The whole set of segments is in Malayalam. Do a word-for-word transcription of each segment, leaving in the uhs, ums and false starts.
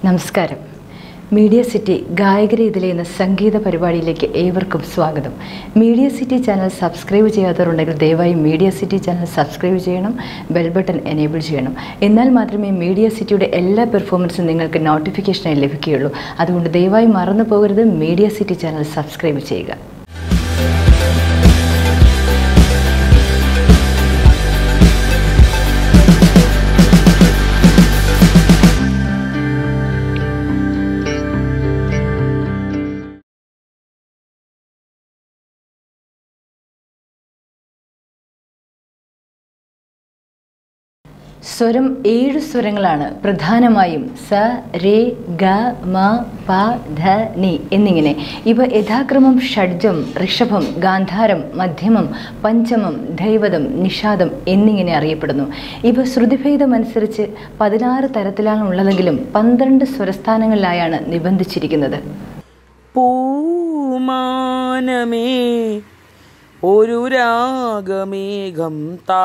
നമസ്കാരം. മീഡിയ സിറ്റി ഗായകരീതിയിലെ എന്ന സംഗീത പരിപാടിയിലേക്ക് ഏവർക്കും സ്വാഗതം. മീഡിയ സിറ്റി ചാനൽ സബ്സ്ക്രൈബ് ചെയ്യാത്തവരുണ്ടെങ്കിൽ ദയവായി മീഡിയ സിറ്റി ചാനൽ സബ്സ്ക്രൈബ് ചെയ്യണം, ബെൽ ബട്ടൺ എനേബിൾ ചെയ്യണം. എന്നാൽ മാത്രമേ മീഡിയ സിറ്റിയുടെ എല്ലാ പെർഫോമൻസും നിങ്ങൾക്ക് നോട്ടിഫിക്കേഷനായി ലഭിക്കുകയുള്ളൂ. അതുകൊണ്ട് ദയവായി മറന്നു പോകരുത്, മീഡിയ സിറ്റി ചാനൽ സബ്സ്ക്രൈബ് ചെയ്യുക. സ്വരം ഏഴ് സ്വരങ്ങളാണ്, പ്രധാനമായും സ, രേ, ഗ, മ, പ, ധ, നി എന്നിങ്ങനെ. ഇവ യഥാക്രമം ഷഡ്ജം, ഋഷഭം, ഗാന്ധാരം, മധ്യമം, പഞ്ചമം, ധൈവതം, നിഷാദം എന്നിങ്ങനെ അറിയപ്പെടുന്നു. ഇവ ശ്രുതിഭേദമനുസരിച്ച് പതിനാറ് തരത്തിലാണ് ഉള്ളതെങ്കിലും പന്ത്രണ്ട് സ്വരസ്ഥാനങ്ങളിലായാണ് നിബന്ധിച്ചിരിക്കുന്നത്. പൂമാനമേ ഒരു രാഗമേഘം താ,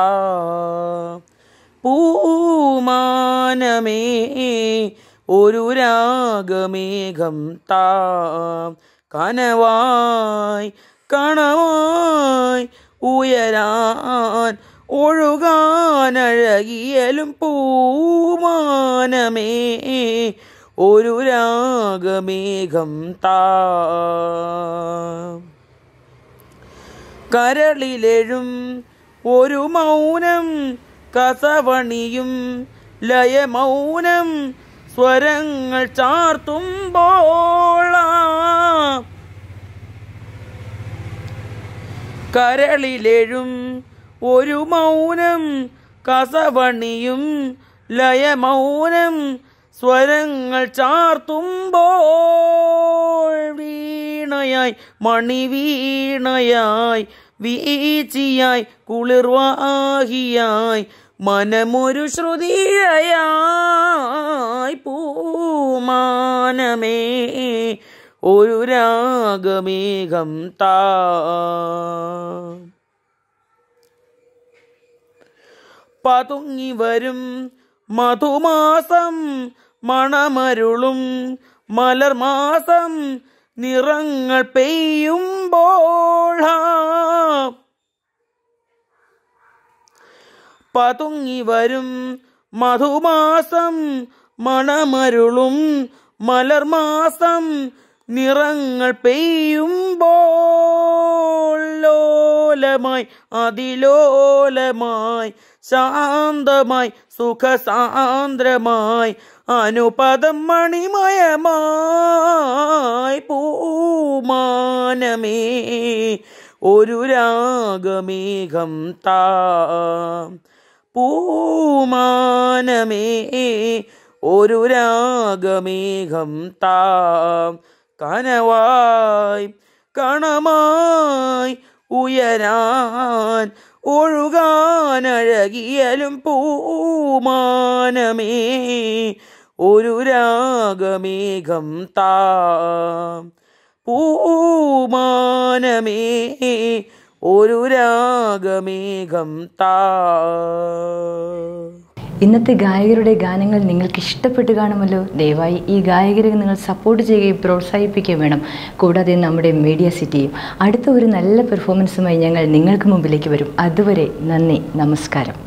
പൂമാനമേ ഒരു രാഗമേഘം താ, കനവായി കണവായി ഉയരാൻ ഒഴുകാനഴകിയലും പൂമാനമേ ഒരു രാഗമേഘം താ. കരളിലെഴും ഒരു മൗനം കസവണിയും ലയമൗനം സ്വരങ്ങൾ ചാർത്തുമ്പോൾ, കരളിലെഴും ഒരു മൗനം കസവണിയും ലയമൗനം സ്വരങ്ങൾ ചാർത്തുമ്പോൾ, വീണയായി മണിവീണയായി വീച്ചിയായി കുളിർവാഹിയായി മനമൊരു ശ്രുതിയായി, പൂമാനമേ ഒരു രാഗമേഘം താ. പതുങ്ങി വരും മധുമാസം മണമരുളും മലർമാസം നിറങ്ങൾ പെയ്യുമ്പോൾ, പതുങ്ങി വരും മധുമാസം മണമരുളും മലർമാസം നിറങ്ങൾ പെയ്യുമ്പോൾ, ലോലമായി അതിലോലമായി ശാന്തമായി സുഖസാന്ദ്രമായി അനുപദം മണിമയമായി, പൂമാനമേ ഒരു രാഗമേഘം താ, പൂമാനമേ ഒരു രാഗമേഘം താ, കനവായി കണമായി ഉയരാൻ ഒഴുകാനഴകിയലും പൂമാനമേ ഒരു രാഗമേഘം താ, പൂമാനമേ ഒരു രാഗമേഘം താ. ഇന്നത്തെ ഗായകരുടെ ഗാനങ്ങൾ നിങ്ങൾക്ക് ഇഷ്ടപ്പെട്ട് കാണുമല്ലോ. ദയവായി ഈ ഗായകരെ നിങ്ങൾ സപ്പോർട്ട് ചെയ്യുകയും പ്രോത്സാഹിപ്പിക്കുകയും വേണം. കൂടാതെ നമ്മുടെ മീഡിയ സിറ്റിയും അടുത്ത ഒരു നല്ല പെർഫോമൻസുമായി ഞങ്ങൾ നിങ്ങൾക്ക് മുമ്പിലേക്ക് വരും. അതുവരെ നന്ദി, നമസ്കാരം.